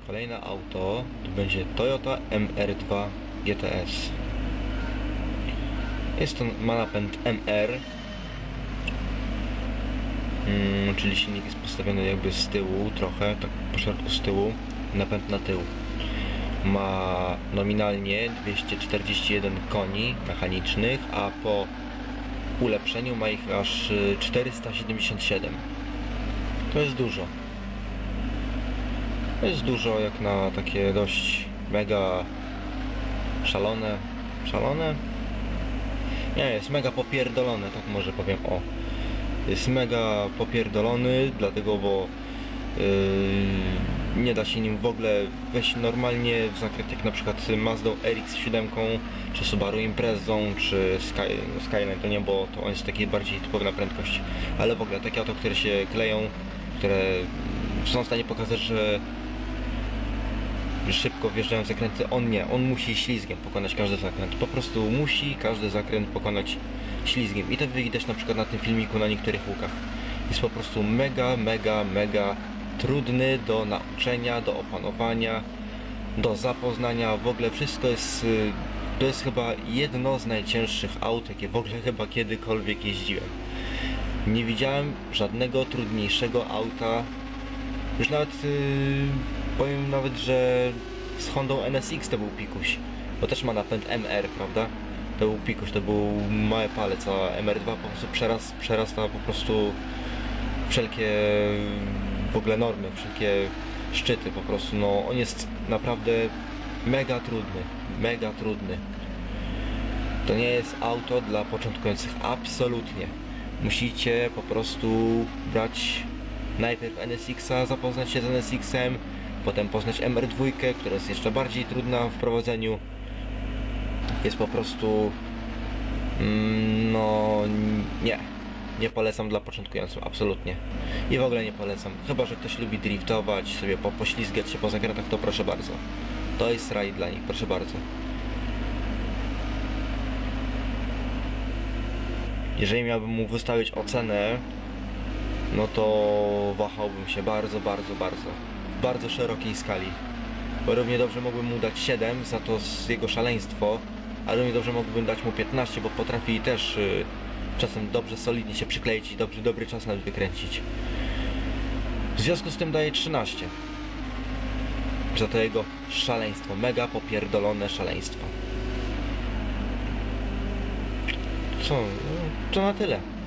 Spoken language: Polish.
Kolejne auto to będzie Toyota MR2 GTS. Ma napęd MR, czyli silnik jest postawiony jakby z tyłu trochę, tak po środku z tyłu, napęd na tył. Ma nominalnie 241 koni mechanicznych, a po ulepszeniu ma ich aż 477. To jest dużo. To jest dużo jak na takie dość mega szalone. Nie, jest mega popierdolone, tak może powiem, o. Jest mega popierdolony, dlatego, bo nie da się nim w ogóle wejść normalnie w zakręt, jak na przykład Mazdą RX-7, czy Subaru Imprezą, czy Skyline, to nie, bo to on jest taki bardziej typowy na prędkość. Ale w ogóle takie auto, które się kleją, które są w stanie pokazać, że szybko wjeżdżają w zakręty, on musi ślizgiem pokonać każdy zakręt. Po prostu musi każdy zakręt pokonać ślizgiem. I to widać na przykład na tym filmiku na niektórych łukach. Jest po prostu mega trudny do nauczenia, do opanowania, do zapoznania. W ogóle wszystko jest... To jest chyba jedno z najcięższych aut, jakie w ogóle chyba kiedykolwiek jeździłem. Nie widziałem żadnego trudniejszego auta. Już nawet powiem nawet, że z Hondą NSX to był pikuś, bo też ma napęd MR, prawda? To był pikuś, to był mały palec, a MR2 po prostu przerasta po prostu wszelkie w ogóle normy, wszelkie szczyty po prostu. No on jest naprawdę mega trudny. To nie jest auto dla początkujących, absolutnie. Musicie po prostu brać najpierw NSX-a, zapoznać się z NSX-em, potem poznać MR2, która jest jeszcze bardziej trudna w prowadzeniu. Jest po prostu... no... nie polecam dla początkujących, absolutnie. I w ogóle nie polecam. Chyba że ktoś lubi driftować, sobie poślizgać się po zakrętach, to proszę bardzo. To jest raj dla nich, proszę bardzo. Jeżeli miałbym mu wystawić ocenę, no to wahałbym się bardzo. W bardzo szerokiej skali. Bo równie dobrze mógłbym mu dać 7 za to jego szaleństwo, a równie dobrze mógłbym dać mu 15, bo potrafi też czasem dobrze, solidnie się przykleić i dobry czas nawet wykręcić. W związku z tym daję 13. Za to jego szaleństwo, mega popierdolone szaleństwo. Co? To na tyle.